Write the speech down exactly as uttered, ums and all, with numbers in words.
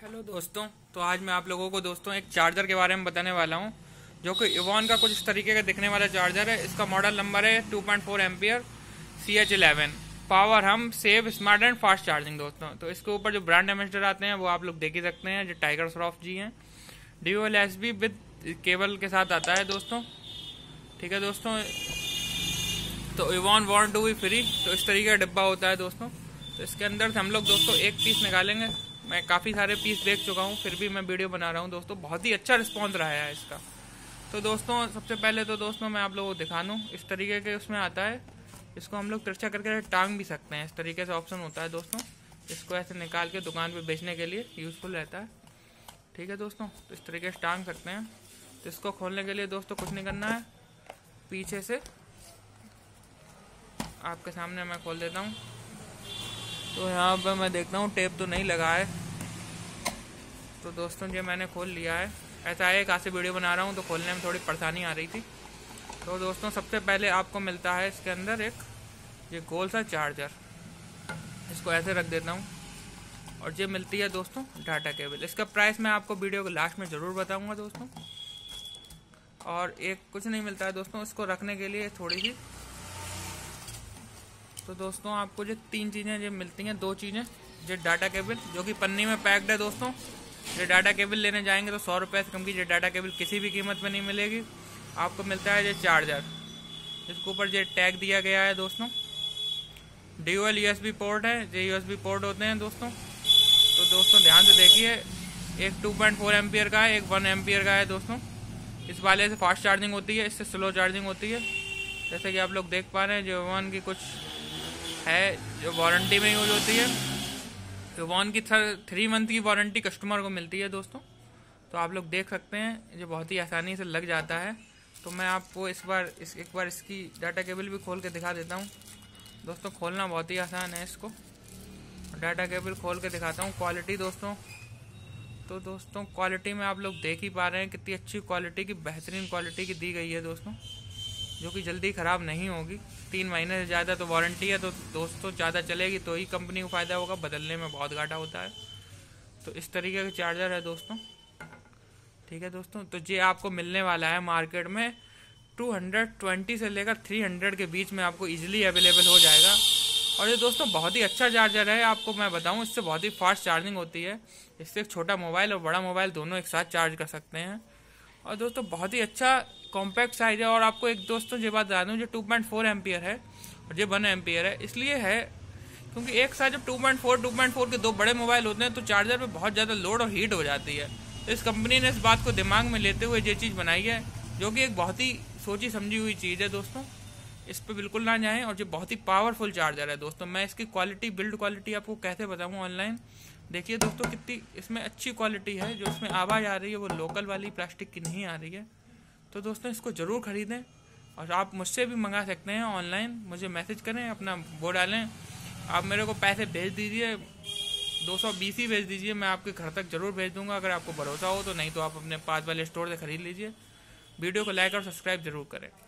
Hello दोस्तों, तो आज मैं आप लोगों को दोस्तों एक चार्जर के बारे में बताने वाला हूं, जो कि इवॉन का कुछ इस तरीके का दिखने वाला चार्जर है। इसका मॉडल नंबर है two point four ampere C H eleven power हम save smart and fast charging. दोस्तों तो इसके ऊपर जो ब्रांड एम्बेसडर आते हैं वो आप लोग देख ही सकते हैं, जो टाइगर श्रॉफ जी हैं। Dual S B with cable के साथ आता है दोस्तों। ठीक है दोस्तों, तो even want to be free, तो इस तरीके का डिब्बा होता है दोस्तों। तो इसके अंदर से हम लोग दोस्तों एक पीस निकालेंगे। मैं काफ़ी सारे पीस देख चुका हूँ, फिर भी मैं वीडियो बना रहा हूँ दोस्तों। बहुत ही अच्छा रिस्पॉन्स रहा है इसका। तो दोस्तों सबसे पहले तो दोस्तों मैं आप लोगों को दिखा दूँ, इस तरीके के उसमें आता है। इसको हम लोग तिरछा करके टांग भी सकते हैं, इस तरीके से ऑप्शन होता है दोस्तों। इसको ऐसे निकाल के दुकान पे बेचने के लिए यूज़फुल रहता है। ठीक है दोस्तों, तो इस तरीके से टांग सकते हैं। तो इसको खोलने के लिए दोस्तों कुछ नहीं करना है, पीछे से आपके सामने मैं खोल देता हूँ। तो यहाँ पर मैं देखता हूँ टेप तो नहीं लगा है। तो दोस्तों ये मैंने खोल लिया है। ऐसा है काफ़ी वीडियो बना रहा हूँ तो खोलने में थोड़ी परेशानी आ रही थी। तो दोस्तों सबसे पहले आपको मिलता है इसके अंदर एक ये गोल सा चार्जर। इसको ऐसे रख देता हूँ। और ये मिलती है दोस्तों डाटा केबल। इसका प्राइस मैं आपको वीडियो के लास्ट में ज़रूर बताऊँगा दोस्तों। और एक कुछ नहीं मिलता है दोस्तों इसको रखने के लिए थोड़ी सी। तो दोस्तों आपको जो तीन चीज़ें जो मिलती हैं, दो चीज़ें, जो डाटा केबल जो कि पन्नी में पैक्ड है दोस्तों। ये डाटा केबल लेने जाएंगे तो सौ रुपये से कम की ये डाटा केबल किसी भी कीमत में नहीं मिलेगी। आपको मिलता है ये चार्जर, इसके ऊपर ये टैग दिया गया है दोस्तों। Dual U S B port है, ये यू एस बी पोर्ट होते हैं दोस्तों। तो दोस्तों ध्यान से देखिए, एक टू पॉइंट फोर एम्पियर का है, एक वन एम्पियर का है दोस्तों। इस वाले से फास्ट चार्जिंग होती है, इससे स्लो चार्जिंग होती है। जैसे कि आप लोग देख पा रहे हैं, जो वन की कुछ है जो वारंटी में यूज होती है। तो वन की थ्री मंथ की वारंटी कस्टमर को मिलती है दोस्तों। तो आप लोग देख सकते हैं जो बहुत ही आसानी से लग जाता है। तो मैं आपको इस बार इस एक बार इसकी डाटा केबल भी खोल के दिखा देता हूँ दोस्तों। खोलना बहुत ही आसान है इसको। डाटा केबल खोल के दिखाता हूँ। क्वालिटी दोस्तों, तो दोस्तों क्वालिटी में आप लोग देख ही पा रहे हैं कितनी अच्छी क्वालिटी की, बेहतरीन क्वालिटी की दी गई है दोस्तों, जो कि जल्दी ख़राब नहीं होगी। तीन महीने से ज़्यादा तो वारंटी है, तो दोस्तों ज़्यादा चलेगी तो ही कंपनी को फ़ायदा होगा, बदलने में बहुत घाटा होता है। तो इस तरीके का चार्जर है दोस्तों। ठीक है दोस्तों, तो ये आपको मिलने वाला है मार्केट में टू ट्वेंटी से लेकर थ्री हंड्रेड के बीच में आपको ईजिली अवेलेबल हो जाएगा। और ये दोस्तों बहुत ही अच्छा चार्जर है। आपको मैं बताऊँ, इससे बहुत ही फास्ट चार्जिंग होती है। इससे एक छोटा मोबाइल और बड़ा मोबाइल दोनों एक साथ चार्ज कर सकते हैं। और दोस्तों बहुत ही अच्छा कॉम्पैक्ट साइज है। और आपको एक दोस्तों ये बात बता दूँ, जो टू पॉइंट फोर एम्पियर है और ये वन एम्पियर है, इसलिए है क्योंकि एक साथ जब two point four two point four के दो बड़े मोबाइल होते हैं तो चार्जर पे बहुत ज़्यादा लोड और हीट हो जाती है। तो इस कंपनी ने इस बात को दिमाग में लेते हुए ये चीज़ बनाई है, जो कि एक बहुत ही सोची समझी हुई चीज़ है दोस्तों। इस पर बिल्कुल ना जाएँ। और ये बहुत ही पावरफुल चार्जर है दोस्तों। मैं इसकी क्वालिटी, बिल्ड क्वालिटी आपको कैसे बताऊँ ऑनलाइन। देखिए दोस्तों कितनी इसमें अच्छी क्वालिटी है। जो इसमें आवाज़ आ रही है वो लोकल वाली प्लास्टिक की नहीं आ रही है। तो दोस्तों इसको ज़रूर ख़रीदें। और आप मुझसे भी मंगा सकते हैं ऑनलाइन, मुझे मैसेज करें, अपना वो डालें, आप मेरे को पैसे भेज दीजिए, दो सौ बीस ही भेज दीजिए, मैं आपके घर तक ज़रूर भेज दूंगा अगर आपको भरोसा हो तो। नहीं तो आप अपने पास वाले स्टोर से ख़रीद लीजिए। वीडियो को लाइक और सब्सक्राइब ज़रूर करें।